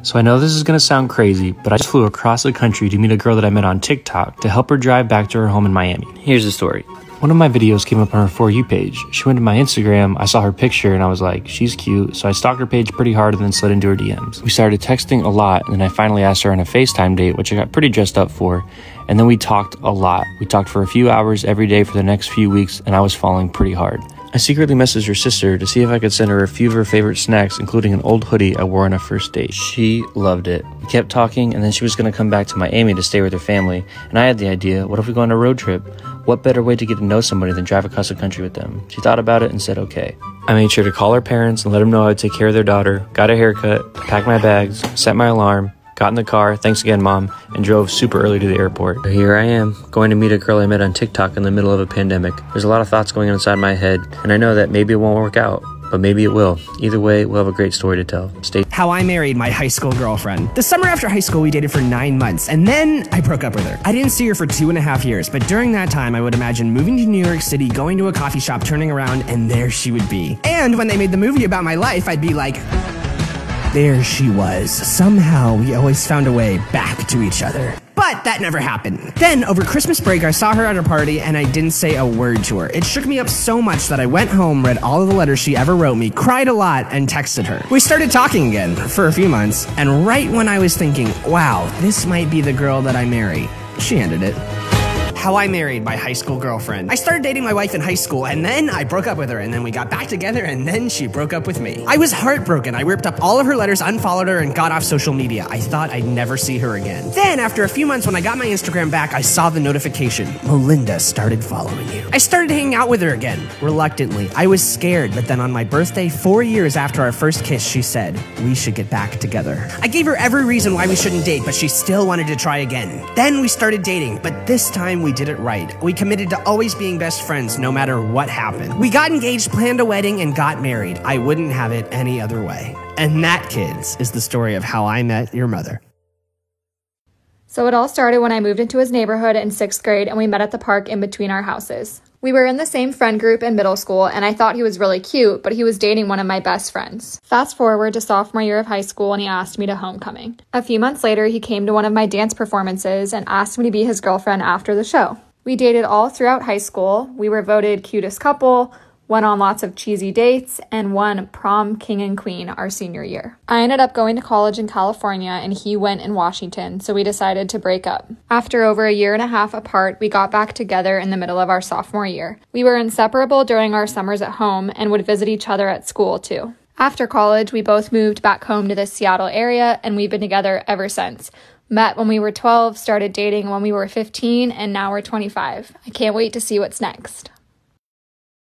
So I know this is going to sound crazy, but I just flew across the country to meet a girl that I met on TikTok to help her drive back to her home in Miami. Here's the story. One of my videos came up on her For You page. She went to my Instagram, I saw her picture, and I was like, she's cute, so I stalked her page pretty hard and then slid into her DMs. We started texting a lot, and then I finally asked her on a FaceTime date, which I got pretty dressed up for, and then we talked a lot. We talked for a few hours every day for the next few weeks, and I was falling pretty hard. I secretly messaged her sister to see if I could send her a few of her favorite snacks, including an old hoodie I wore on a first date. She loved it. We kept talking, and then she was going to come back to Miami to stay with her family, and I had the idea, what if we go on a road trip? What better way to get to know somebody than drive across the country with them? She thought about it and said okay. I made sure to call her parents and let them know I'd take care of their daughter, got a haircut, packed my bags, set my alarm, got in the car, thanks again Mom, and drove super early to the airport. But here I am, going to meet a girl I met on TikTok in the middle of a pandemic. There's a lot of thoughts going on inside my head, and I know that maybe it won't work out, but maybe it will. Either way, we'll have a great story to tell. How I married my high school girlfriend. The summer after high school, we dated for 9 months, and then I broke up with her. I didn't see her for 2.5 years, but during that time, I would imagine moving to New York City, going to a coffee shop, turning around, and there she would be. And when they made the movie about my life, I'd be like, there she was. Somehow, we always found a way back to each other. But that never happened. Then, over Christmas break, I saw her at a party, and I didn't say a word to her. It shook me up so much that I went home, read all of the letters she ever wrote me, cried a lot, and texted her. We started talking again for a few months, and right when I was thinking, wow, this might be the girl that I marry, she ended it. How I married my high school girlfriend. I started dating my wife in high school, and then I broke up with her, and then we got back together, and then she broke up with me. I was heartbroken. I ripped up all of her letters, unfollowed her, and got off social media. I thought I'd never see her again. Then, after a few months, when I got my Instagram back, I saw the notification. Melinda started following you. I started hanging out with her again, reluctantly. I was scared, but then on my birthday, 4 years after our first kiss, she said, we should get back together. I gave her every reason why we shouldn't date, but she still wanted to try again. Then we started dating, but this time we did it right. We committed to always being best friends no matter what happened. We got engaged, planned a wedding, and got married. I wouldn't have it any other way. And that, kids, is the story of how I met your mother. So it all started when I moved into his neighborhood in 6th grade and we met at the park in between our houses. We were in the same friend group in middle school and I thought he was really cute, but he was dating one of my best friends. Fast forward to sophomore year of high school and he asked me to homecoming. A few months later, he came to one of my dance performances and asked me to be his girlfriend after the show. We dated all throughout high school. We were voted cutest couple, went on lots of cheesy dates, and won prom king and queen our senior year. I ended up going to college in California and he went in Washington, so we decided to break up. After over 1.5 years apart, we got back together in the middle of our sophomore year. We were inseparable during our summers at home and would visit each other at school too. After college, we both moved back home to the Seattle area and we've been together ever since. Met when we were 12, started dating when we were 15, and now we're 25. I can't wait to see what's next.